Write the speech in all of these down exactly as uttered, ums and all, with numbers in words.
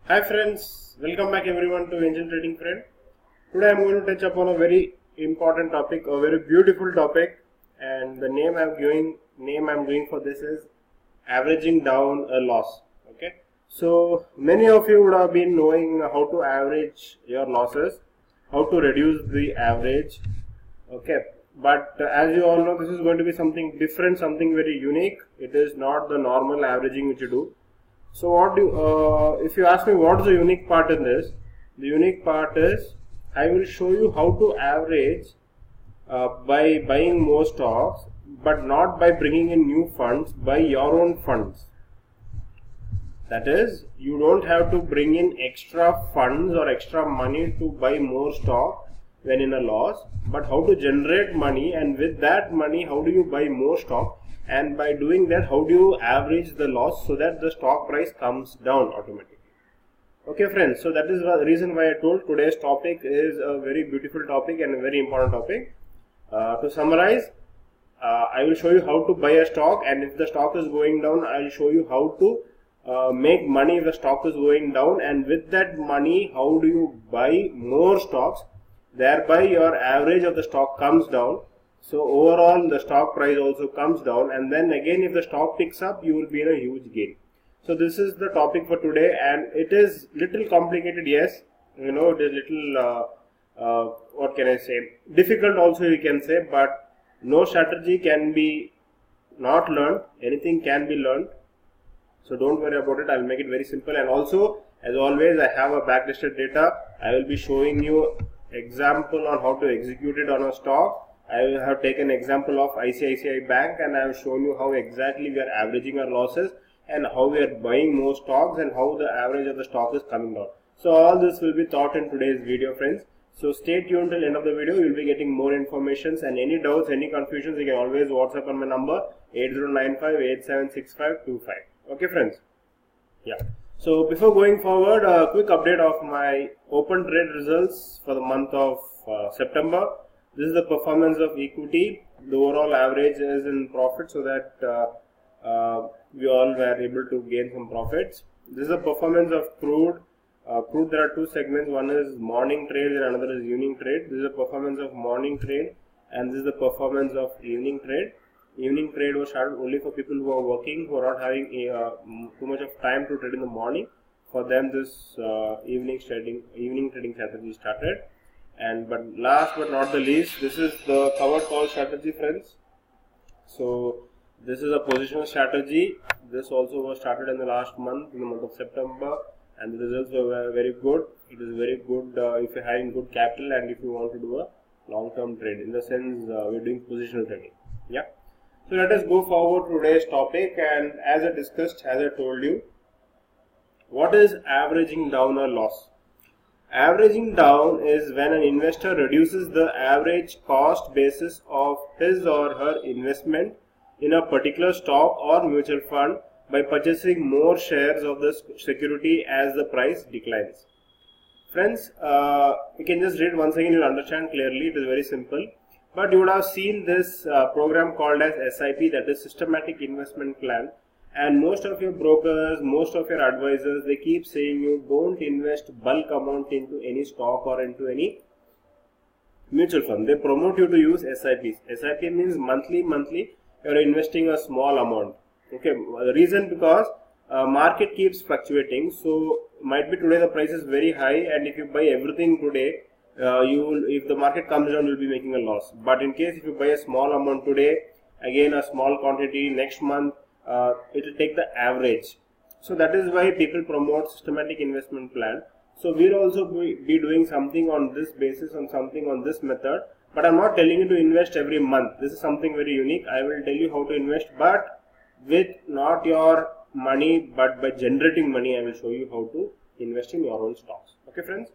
Hi friends, welcome back everyone to Angel Trading Friend. Today I am going to touch upon a very important topic, a very beautiful topic, and the name I am giving name I am doing for this is averaging down a loss. Okay, so many of you would have been knowing how to average your losses, how to reduce the average. Okay, but uh, as you all know, this is going to be something different, something very unique. It is not the normal averaging which you do. So what do uh, if you ask me what is the unique part in this? The unique part is I will show you how to average uh, by buying more stocks, but not by bringing in new funds, by your own funds. That is, you don't have to bring in extra funds or extra money to buy more stock when in a loss, but how to generate money, and with that money how do you buy more stock, and by doing that how do you average the loss so that the stock price comes down automatically. Okay friends, so that is the reason why I told today's topic is a very beautiful topic and a very important topic. Uh, to summarize, uh, I will show you how to buy a stock, and if the stock is going down I will show you how to uh, make money if the stock is going down, and with that money how do you buy more stocks, thereby your average of the stock comes down. So overall the stock price also comes down, and then again if the stock picks up you will be in a huge gain. So this is the topic for today, and it is little complicated, yes, you know, it is little uh, uh, what can I say, difficult also you can say, but no strategy can be not learned, anything can be learned. So don't worry about it, I will make it very simple. And also, as always, I have a backlisted data. I will be showing you example on how to execute it on a stock. I have taken example of I C I C I Bank, and I have shown you how exactly we are averaging our losses and how we are buying more stocks and how the average of the stock is coming down. So all this will be taught in today's video, friends. So stay tuned till end of the video. You will be getting more informations, and any doubts, any confusions, you can always WhatsApp on my number eight zero nine five eight seven six five two five. Okay friends? Yeah. So before going forward, a quick update of my open trade results for the month of uh, September. This is the performance of equity. The overall average is in profit, so that uh, uh, we all were able to gain some profits. This is the performance of crude. Uh, crude, there are two segments. One is morning trade and another is evening trade. This is the performance of morning trade, and this is the performance of evening trade. Evening trade was started only for people who are working, who are not having a, uh, too much of time to trade in the morning. For them, this uh, evening trading evening trading strategy started. And but last but not the least, this is the covered call strategy, friends. So this is a positional strategy. This also was started in the last month, in the month of September, and the results were very good. It is very good uh, if you are having good capital and if you want to do a long-term trade. In the sense, uh, we are doing positional trading. Yeah. So let us go forward to today's topic, and as I discussed, as I told you, what is averaging down a loss? Averaging down is when an investor reduces the average cost basis of his or her investment in a particular stock or mutual fund by purchasing more shares of the security as the price declines. Friends, uh, you can just read once again, you will understand clearly. It is very simple. But you would have seen this uh, program called as S I P, that is Systematic Investment Plan. And most of your brokers, most of your advisors, they keep saying you don't invest bulk amount into any stock or into any mutual fund. They promote you to use S I Ps. S I P means monthly, monthly you are investing a small amount. Okay, the reason because uh, market keeps fluctuating. So might be today the price is very high, and if you buy everything today, uh, you will, if the market comes down, you will be making a loss. But in case if you buy a small amount today, again a small quantity next month, Uh, it will take the average. So that is why people promote systematic investment plan. So we will also be, be doing something on this basis, on something on this method, but I am not telling you to invest every month. This is something very unique. I will tell you how to invest, but with not your money, but by generating money. I will show you how to invest in your own stocks. Okay friends?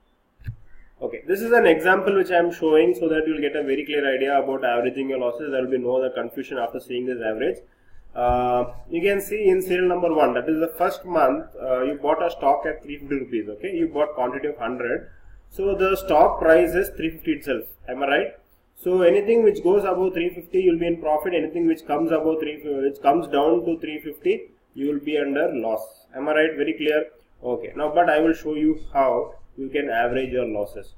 Okay, this is an example which I am showing so that you will get a very clear idea about averaging your losses. There will be no other confusion after seeing this average. Uh, you can see in serial number one, that is the first month, uh, you bought a stock at three hundred fifty rupees. Okay, you bought quantity of one hundred, so the stock price is three hundred fifty itself. Am I right? So anything which goes above three hundred fifty, you will be in profit. Anything which comes above three, which comes down to three hundred fifty, you will be under loss. Am I right? Very clear. Okay, now but I will show you how you can average your losses.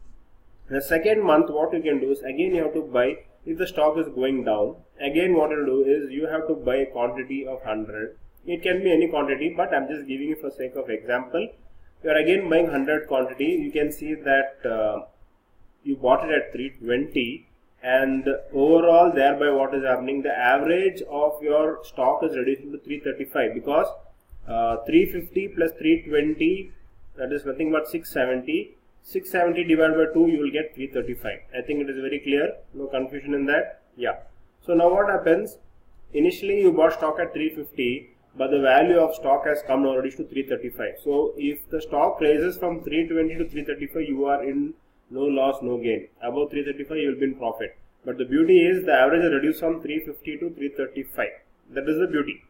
The second month, what you can do is, again you have to buy, if the stock is going down, again what you do is you have to buy a quantity of one hundred. It can be any quantity, but I'm just giving you for sake of example. You are again buying one hundred quantity. You can see that uh, you bought it at three twenty, and overall thereby what is happening, the average of your stock is reducing to three thirty-five, because uh, three fifty plus three twenty, that is nothing but six seventy. six seventy divided by two, you will get three thirty-five. I think it is very clear, no confusion in that. Yeah. So now what happens, initially you bought stock at three fifty, but the value of stock has come already to three thirty-five. So if the stock raises from three twenty to three thirty-five, you are in no loss, no gain. Above three thirty-five, you will be in profit. But the beauty is the average is reduced from three fifty to three thirty-five. That is the beauty.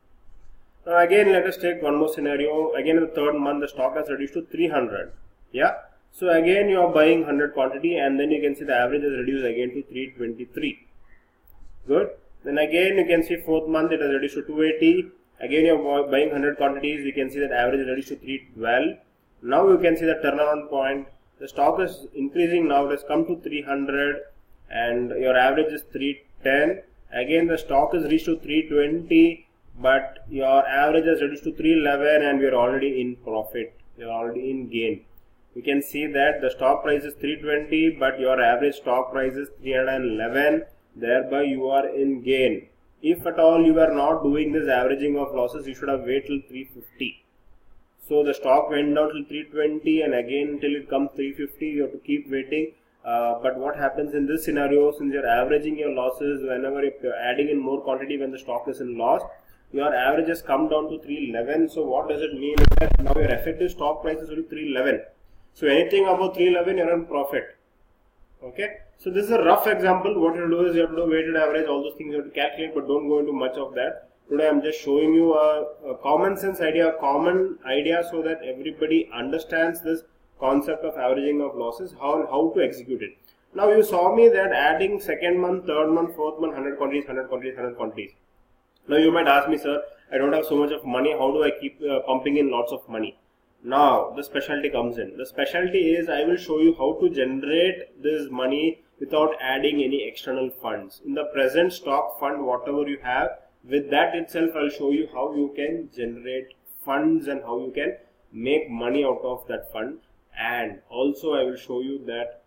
Now again, let us take one more scenario. Again, in the third month, the stock has reduced to three hundred. Yeah. So again, you are buying one hundred quantity, and then you can see the average is reduced again to three twenty-three. Good. Then again, you can see fourth month it has reduced to two eighty. Again, you are buying one hundred quantities. You can see that average is reduced to three twelve. Now you can see the turnaround point. The stock is increasing now. It has come to three hundred, and your average is three ten. Again, the stock is reached to three twenty, but your average is reduced to three eleven, and we are already in profit. You are already in gain. You can see that the stock price is three twenty, but your average stock price is three eleven. Thereby, you are in gain. If at all you are not doing this averaging of losses, you should have waited till three fifty. So the stock went down till three twenty, and again till it comes three fifty, you have to keep waiting. Uh, but what happens in this scenario, since you are averaging your losses, whenever you are adding in more quantity when the stock is in loss, your average has come down to three eleven. So what does it mean? That now your effective stock price is only three eleven. So anything above three eleven, you are in profit. Okay. So this is a rough example. What you do is you have to do weighted average, all those things you have to calculate, but don't go into much of that. Today I am just showing you a, a common sense idea, a common idea, so that everybody understands this concept of averaging of losses, how and how to execute it. Now you saw me that adding second month, third month, fourth month, one hundred quantities, one hundred quantities, one hundred quantities. Now you might ask me, sir, I don't have so much of money. How do I keep uh, pumping in lots of money? Now the specialty comes in. The specialty is I will show you how to generate this money without adding any external funds. In the present stock fund, whatever you have, with that itself I will show you how you can generate funds and how you can make money out of that fund. And also I will show you that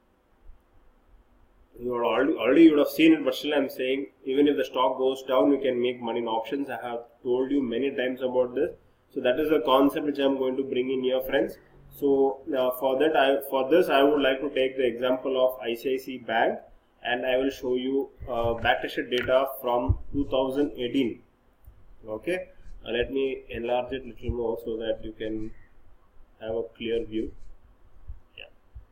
you are already, already you would have seen it, but still I am saying, even if the stock goes down, you can make money in options. I have told you many times about this. So that is a concept which I am going to bring in here, friends. So uh, for that, I for this I would like to take the example of I C I C I Bank, and I will show you uh, backtested data from two thousand eighteen. Okay, uh, let me enlarge it a little more so that you can have a clear view. Yeah.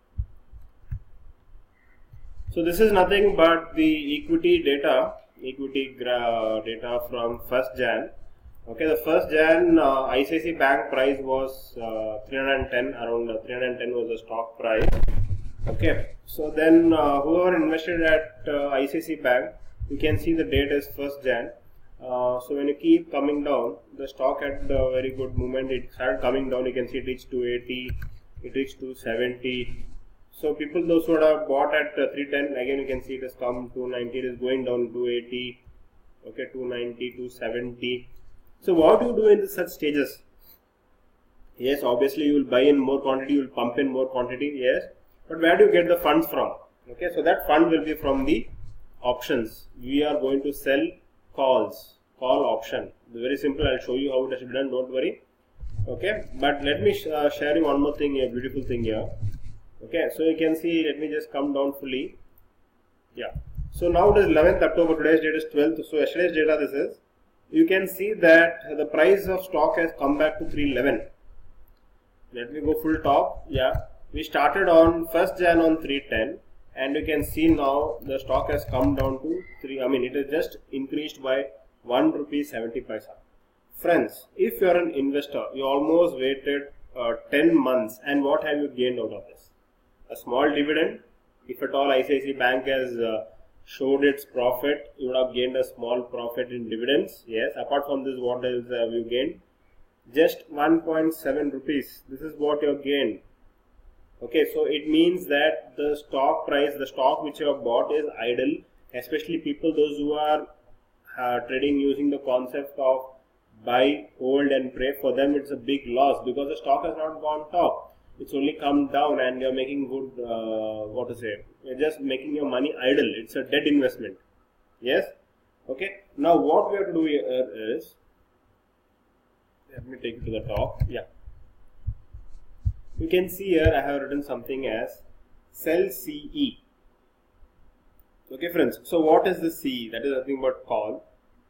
So this is nothing but the equity data, equity data from first January. Okay, the first January uh, I C I C I Bank price was uh, three hundred ten, around uh, three hundred ten was the stock price. Okay, so then uh, whoever invested at uh, I C I C I Bank, you can see the date is first January. Uh, so when you keep coming down, the stock had a very good movement. It started coming down. You can see it reached two eighty, it reached two seventy. So people those who have bought at uh, three ten, again you can see it has come two ninety. It is going down two eighty. Okay, two ninety, two seventy. So what do you do in such stages? Yes, obviously you will buy in more quantity, you will pump in more quantity. Yes, but where do you get the funds from? Okay, so that fund will be from the options. We are going to sell calls, call option. It's very simple. I'll show you how it has to be done. Don't worry. Okay, but let me sh uh, share you one more thing here, beautiful thing here. Okay, so you can see. Let me just come down fully. Yeah. So now it is eleventh October. Today's date is twelfth. So yesterday's data this is. You can see that the price of stock has come back to three eleven. Let me go full top. Yeah, we started on first January on three ten, and you can see now the stock has come down to three. I mean, it has just increased by one rupee seventy paisa. Friends, if you are an investor, you almost waited uh, ten months, and what have you gained out of this? A small dividend. If at all I C I C I Bank has uh, showed its profit, you would have gained a small profit in dividends. Yes, apart from this, what else have you gained? just one point seven rupees. This is what you have gained. Okay, so it means that the stock price, the stock which you have bought is idle, especially people those who are uh, trading using the concept of buy, hold and pray. For them it's a big loss because the stock has not gone top. It's only come down and you're making good, uh, what to say, you're just making your money idle. It's a dead investment. Yes? Okay. Now what we have to do here is, let me take it to the top. Yeah. You can see here I have written something as sell C E. Okay friends. So what is the C E? That is nothing but call.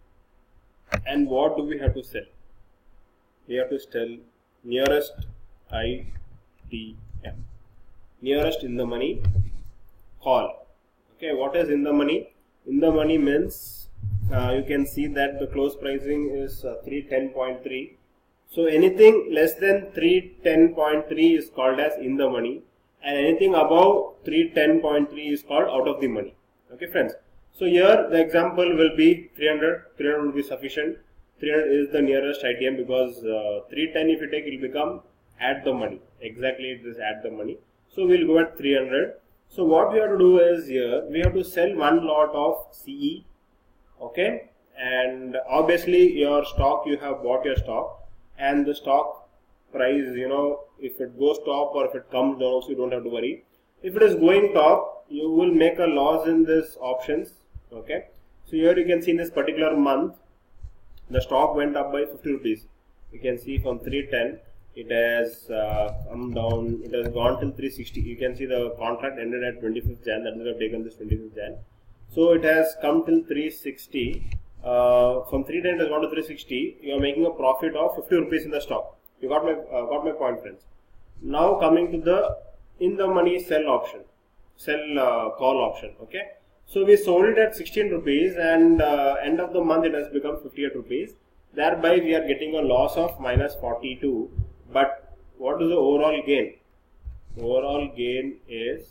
And what do we have to sell? We have to sell nearest I T M. Nearest in the money call. Okay. What is in the money? In the money means uh, you can see that the close pricing is uh, three ten point three. So anything less than three ten point three is called as in the money, and anything above three ten point three is called out of the money. Okay friends. So here the example will be three hundred. three hundred will be sufficient. three hundred is the nearest I T M because uh, three ten if you take, it will become at the money. Exactly, it is at the money. So we will go at three hundred. So what we have to do is here we have to sell one lot of C E. Okay, and obviously your stock, you have bought your stock. And the stock price, you know, if it goes top or if it comes down, so you don't have to worry. If it is going top, you will make a loss in this options. Okay. So here you can see in this particular month, the stock went up by fifty rupees. You can see from three ten, it has uh, come down, it has gone till three sixty. You can see the contract ended at twenty-fifth January, that is, I have taken this twenty-fifth January. So it has come till three sixty. Uh, from three ten it has gone to three sixty. You are making a profit of fifty rupees in the stock. You got my uh, got my point, friends. Now coming to the in the money sell option, sell uh, call option. Okay, so we sold it at sixteen rupees, and uh, end of the month it has become fifty-eight rupees. Thereby we are getting a loss of minus forty-two. But what is the overall gain? Overall gain is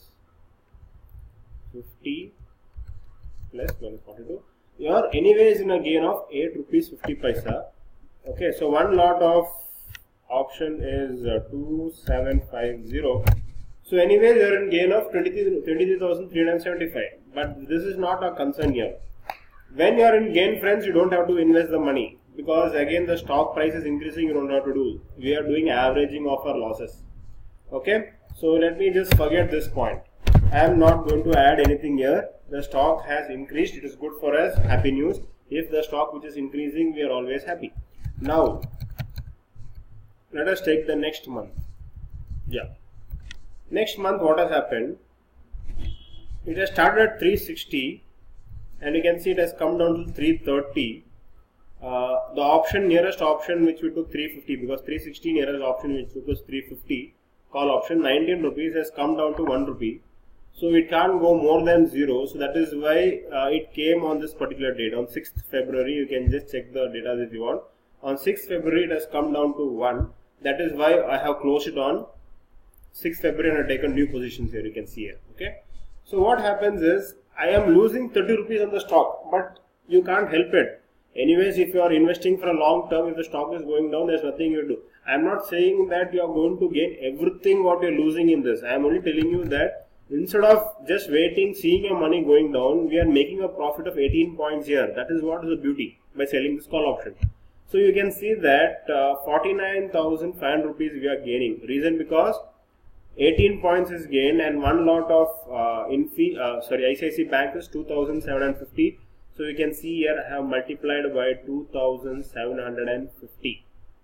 fifty plus minus forty-two. You are anyways in a gain of eight rupees fifty paisa. Okay, so one lot of option is uh, two seven five zero. So anyways you are in gain of twenty-three thousand three hundred seventy-five. But this is not a concern here. When you are in gain, friends, you don't have to invest the money, because again the stock price is increasing. You don't have to do. We are doing averaging of our losses. Okay, so let me just forget this point. I am not going to add anything here. The stock has increased. It is good for us. Happy news. If the stock which is increasing, we are always happy. Now, let us take the next month. Yeah. Next month, what has happened? It has started at three sixty, and you can see it has come down to three thirty. Uh, the option, nearest option which we took three fifty, because three sixty nearest option which took was three fifty. Call option nineteen rupees has come down to one rupee. So it can't go more than zero. So that is why uh, it came on this particular date, on sixth February. You can just check the data if you want. On sixth February it has come down to one. That is why I have closed it on sixth February and I have taken new positions here. You can see here. Okay. So what happens is I am losing thirty rupees on the stock, but you can't help it. Anyways, if you are investing for a long term, if the stock is going down, there's nothing you do. I am not saying that you are going to gain everything what you are losing in this. I am only telling you that instead of just waiting, seeing your money going down, we are making a profit of eighteen points here. That is what is the beauty by selling this call option. So you can see that uh, forty-nine thousand five hundred rupees we are gaining. Reason because eighteen points is gained, and one lot of uh, in fee, uh, sorry, I C I C I Bank is two thousand seven hundred fifty. So you can see here I have multiplied by two thousand seven hundred fifty.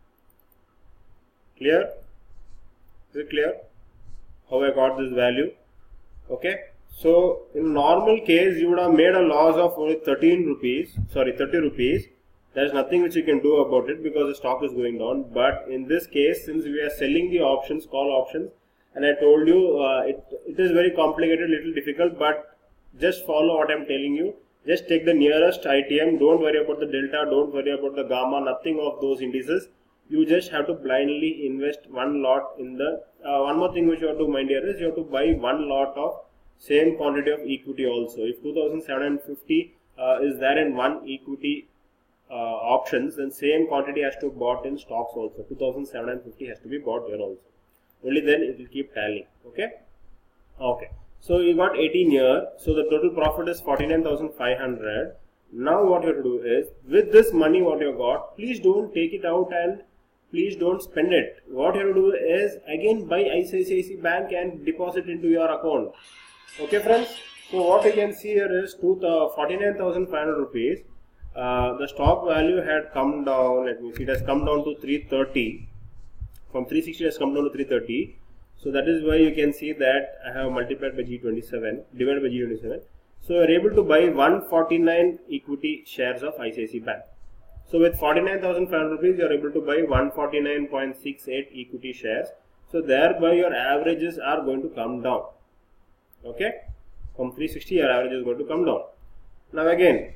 Clear? Is it clear? How I got this value? Okay. So in normal case you would have made a loss of only thirteen rupees, sorry thirty rupees. There is nothing which you can do about it because the stock is going down. But in this case, since we are selling the options, call options, and I told you uh, it, it is very complicated, little difficult, but just follow what I am telling you. Just take the nearest I T M. Don't worry about the delta. Don't worry about the gamma. Nothing of those indices. You just have to blindly invest one lot in the. Uh, one more thing which you have to mind here is you have to buy one lot of same quantity of equity also. If two thousand seven hundred fifty uh, is there in one equity uh, options, then same quantity has to be bought in stocks also. two thousand seven hundred fifty has to be bought here also. Only then it will keep tallying. Okay. Okay. So you got eighteen here. So the total profit is forty-nine thousand five hundred. Now what you have to do is, with this money what you got, please don't take it out and please don't spend it. What you have to do is again buy I C I C I C Bank and deposit into your account. Okay friends. So what you can see here is forty-nine thousand five hundred rupees. Uh, the stock value had come down. Let me see. It has come down to three thirty. From three sixty it has come down to three thirty. So that is why you can see that I have multiplied by G twenty-seven, divided by G twenty-seven. So you are able to buy one hundred forty-nine equity shares of I C I C I Bank. So with forty-nine thousand five hundred rupees, you are able to buy one hundred forty-nine point six eight equity shares. So thereby your averages are going to come down. Okay, from three sixty your average is going to come down. Now again,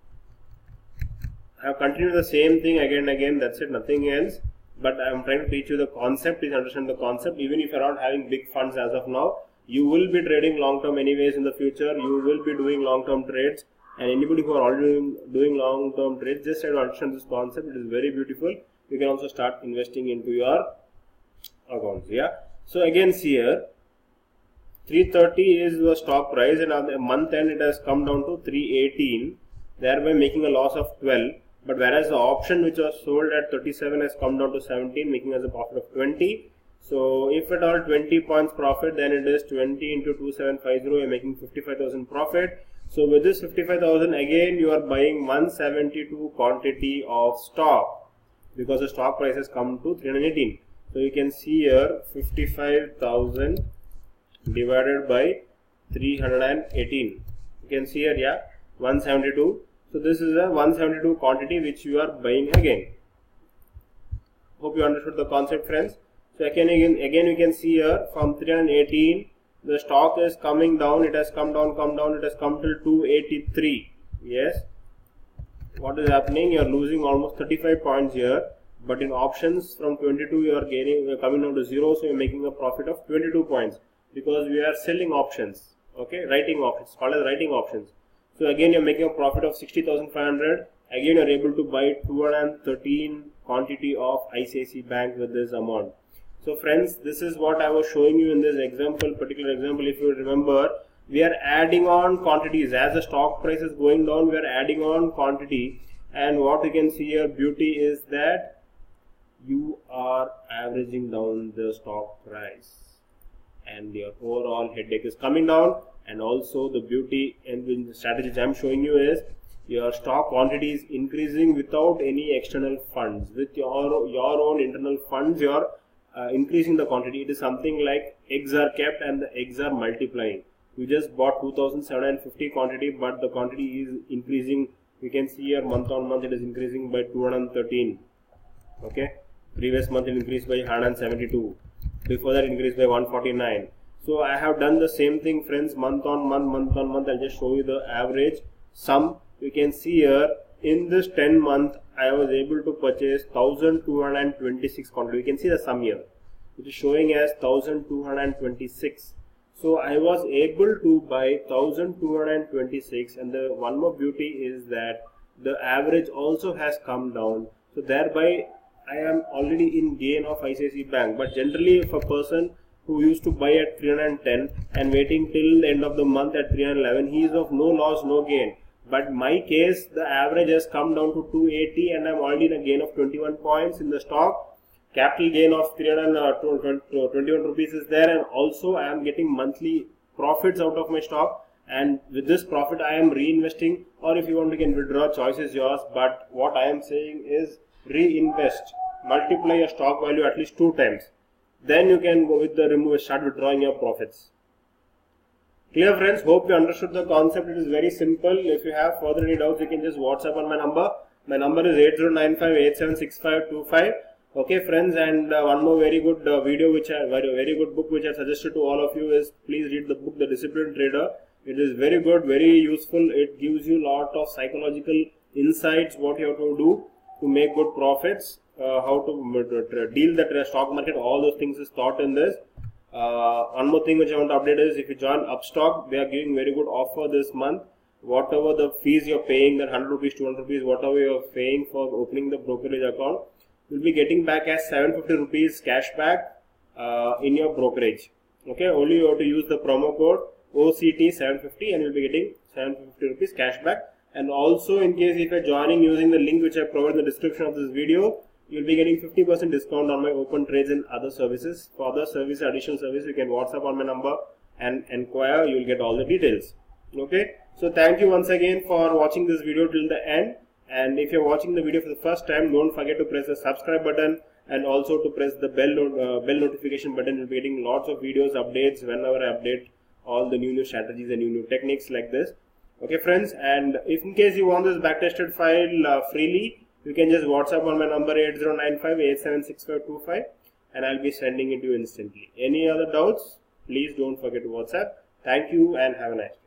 I have continued the same thing again and again. That's it, nothing else. But I am trying to teach you the concept. Please understand the concept. Even if you are not having big funds as of now, you will be trading long term anyways in the future. You will be doing long term trades, and anybody who are already doing, doing long term trades, just try to understand this concept. It is very beautiful. You can also start investing into your accounts. Yeah. So again, see here, three thirty is the stock price, and on the month end it has come down to three eighteen, thereby making a loss of twelve. But whereas the option which was sold at thirty-seven has come down to seventeen, making us a profit of twenty. So if at all twenty points profit, then it is twenty into two thousand seven hundred fifty, you are making fifty-five thousand profit. So with this fifty-five thousand, again you are buying one hundred seventy-two quantity of stock, because the stock price has come to three hundred eighteen. So you can see here fifty-five thousand divided by three hundred eighteen. You can see here, yeah, one hundred seventy-two. So this is a one hundred seventy-two quantity which you are buying again. Hope you understood the concept, friends. So again, again, again you can see here from three hundred eighteen, the stock is coming down. It has come down, come down. It has come till two eighty-three. Yes. What is happening? You are losing almost thirty-five points here. But in options from twenty-two, you are gaining, you are coming down to zero. So you are making a profit of twenty-two points, because we are selling options. Okay, writing options, called as writing options. So again you are making a profit of sixty thousand five hundred. Again you are able to buy two hundred thirteen quantity of I C I C I Bank with this amount. So friends, this is what I was showing you in this example, particular example. If you remember, we are adding on quantities. As the stock price is going down, we are adding on quantity. And what you can see here, beauty is that you are averaging down the stock price, and your overall headache is coming down. And also the beauty and the strategies I am showing you is your stock quantity is increasing without any external funds. With your your own internal funds, you are uh, increasing the quantity. It is something like eggs are kept and the eggs are multiplying. You just bought two thousand seven hundred fifty quantity, but the quantity is increasing. You can see here month on month it is increasing by two hundred thirteen. Okay, previous month it increased by one hundred seventy-two. Before that it increased by one hundred forty-nine. So I have done the same thing, friends, month on month, month on month. I'll just show you the average sum. You can see here in this ten month, I was able to purchase one thousand two hundred twenty-six quantity. You can see the sum here. It is showing as one thousand two hundred twenty-six. So I was able to buy one thousand two hundred twenty-six, and the one more beauty is that the average also has come down. So thereby I am already in gain of I C I C I Bank. But generally, if a person who used to buy at three hundred ten and waiting till the end of the month at three hundred eleven, he is of no loss, no gain. But my case, the average has come down to two eighty, and I am already in a gain of twenty-one points in the stock. Capital gain of three hundred twenty-one rupees is there, and also I am getting monthly profits out of my stock. And with this profit, I am reinvesting, or if you want to can withdraw, choice is yours. But what I am saying is reinvest, multiply your stock value at least two times. Then you can go with the remove, start withdrawing your profits. Clear, friends? Hope you understood the concept. It is very simple. If you have further any doubts, you can just WhatsApp on my number. My number is eight zero nine five eight seven six five two five. Okay, friends, and uh, one more very good uh, video, which I very very good book which I suggested to all of you is please read the book The Disciplined Trader. It is very good, very useful. It gives you lot of psychological insights what you have to do to make good profits. Uh, how to deal the stock market, all those things is taught in this. Uh, one more thing which I want to update is if you join Upstock, they are giving very good offer this month. whatever the fees you're paying, that one hundred rupees, two hundred rupees, whatever you're paying for opening the brokerage account, you'll be getting back as seven hundred fifty rupees cash back uh, in your brokerage. Okay, only you have to use the promo code O C T seven fifty and you'll be getting seven hundred fifty rupees cash back. And also, in case if you're joining using the link which I provided in the description of this video, you'll be getting fifty percent discount on my open trades and other services. For other service, additional service, you can WhatsApp on my number and inquire. You'll get all the details. Okay, so thank you once again for watching this video till the end. And if you're watching the video for the first time, don't forget to press the subscribe button and also to press the bell uh, bell notification button. You'll be getting lots of videos, updates whenever I update all the new new strategies and new new techniques like this. Okay friends, and if in case you want this backtested file uh, freely, you can just WhatsApp on my number eight zero nine five, eight seven six five two five and I'll be sending it to you instantly. Any other doubts, please don't forget to WhatsApp. Thank you and have a nice day.